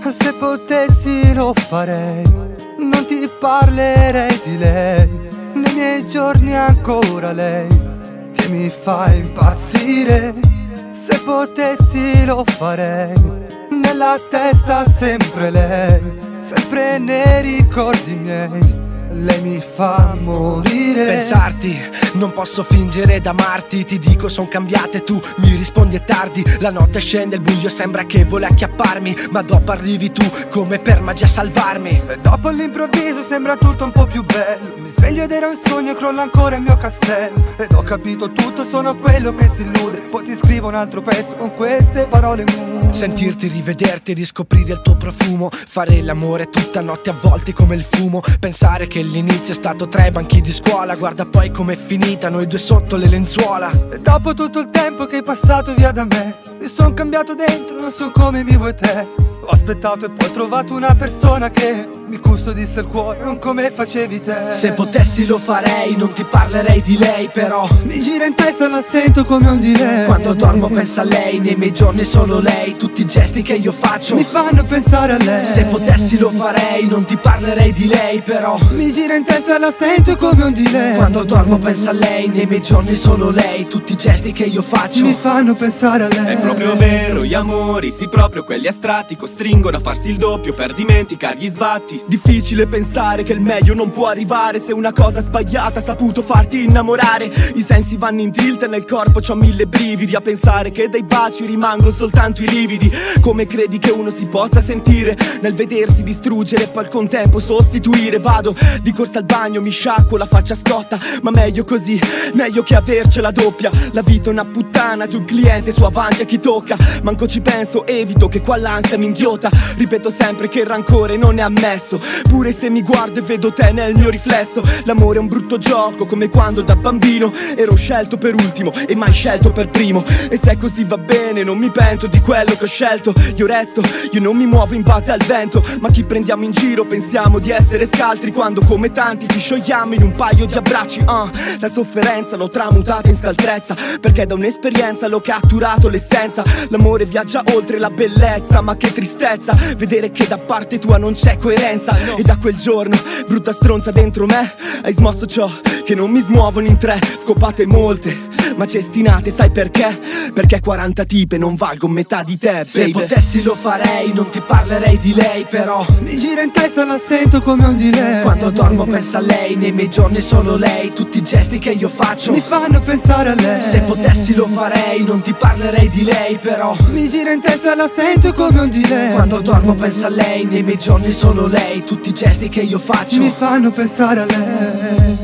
Se potessi lo farei, non ti parlerei di lei. Nei miei giorni ancora lei che mi fa impazzire. Se potessi lo farei, nella testa sempre lei, sempre nei ricordi miei. Lei mi fa morire. Pensarti, non posso fingere d'amarti. Ti dico son cambiate, tu mi rispondi è tardi. La notte scende, il buio sembra che vuole acchiapparmi, ma dopo arrivi tu come per magia a salvarmi. E dopo all'improvviso sembra tutto un po' più bello. Mi sveglio ed era un sogno e crolla ancora il mio castello. Ed ho capito tutto, sono quello che si illude. Poi ti scrivo un altro pezzo con queste parole mude. Sentirti, rivederti, riscoprire il tuo profumo. Fare l'amore tutta notte a volte come il fumo. Pensare che l'inizio è stato tra i banchi di scuola. Guarda poi com'è finita, noi due sotto le lenzuola. E dopo tutto il tempo che hai passato via da me, mi son cambiato dentro, non so come mi vuoi te. Ho aspettato e poi ho trovato una persona che mi custodisse il cuore, non come facevi te. Se potessi lo farei, non ti parlerei di lei però. Mi gira in testa, la sento come un delay. Quando dormo penso a lei, nei miei giorni solo lei. Tutti i gesti che io faccio mi fanno pensare a lei. Se potessi lo farei, non ti parlerei di lei però. Mi gira in testa, la sento come un delay. Quando dormo penso a lei, nei miei giorni solo lei. Tutti i gesti che io faccio mi fanno pensare a lei. È proprio vero, gli amori, sì proprio quelli astratti costringono a farsi il doppio per dimenticare gli sbatti. Difficile pensare che il meglio non può arrivare se una cosa sbagliata ha saputo farti innamorare. I sensi vanno in tilt e nel corpo c'ho mille brividi a pensare che dai baci rimangono soltanto i lividi. Come credi che uno si possa sentire nel vedersi distruggere e poi al contempo sostituire? Vado di corsa al bagno, mi sciacquo, la faccia scotta, ma meglio così, meglio che avercela doppia. La vita è una puttana, tu il cliente su avanti a chi tocca. Manco ci penso, evito che qua l'ansia mi inghiotta. Ripeto sempre che il rancore non è ammesso, pure se mi guardo e vedo te nel mio riflesso. L'amore è un brutto gioco, come quando da bambino ero scelto per ultimo e mai scelto per primo. E se così va bene, non mi pento di quello che ho scelto. Io resto, io non mi muovo in base al vento. Ma chi prendiamo in giro pensiamo di essere scaltri, quando come tanti ci sciogliamo in un paio di abbracci. La sofferenza l'ho tramutata in scaltrezza, perché da un'esperienza l'ho catturato l'essenza. L'amore viaggia oltre la bellezza, ma che tristezza vedere che da parte tua non c'è coerenza. E da quel giorno, brutta stronza dentro me, hai smosso ciò che non mi smuovono in tre. Scopate molte, ma cestinate, sai perché? Perché 40 tipe non valgono metà di te, baby. Se potessi lo farei, non ti parlerei di lei però. Mi gira in testa, la sento come un delay. Quando dormo penso a lei, nei miei giorni solo lei. Tutti i gesti che io faccio mi fanno pensare a lei. Se potessi lo farei, non ti parlerei di lei però. Mi gira in testa, la sento come un delay. Quando dormo penso a lei, nei miei giorni solo lei. Tutti i gesti che io faccio mi fanno pensare a lei.